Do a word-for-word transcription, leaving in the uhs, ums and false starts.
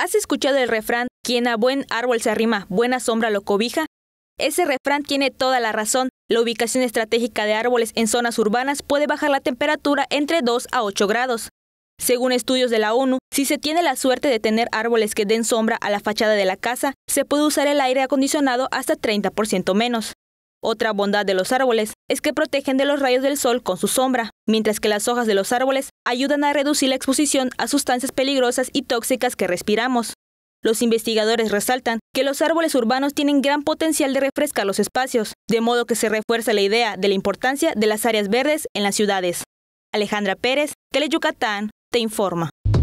¿Has escuchado el refrán, quien a buen árbol se arrima, buena sombra lo cobija? Ese refrán tiene toda la razón. La ubicación estratégica de árboles en zonas urbanas puede bajar la temperatura entre dos a ocho grados. Según estudios de la ONU, si se tiene la suerte de tener árboles que den sombra a la fachada de la casa, se puede usar el aire acondicionado hasta treinta por ciento menos. Otra bondad de los árboles es que protegen de los rayos del sol con su sombra, mientras que las hojas de los árboles ayudan a reducir la exposición a sustancias peligrosas y tóxicas que respiramos. Los investigadores resaltan que los árboles urbanos tienen gran potencial de refrescar los espacios, de modo que se refuerza la idea de la importancia de las áreas verdes en las ciudades. Alejandra Pérez, Tele Yucatán, te informa.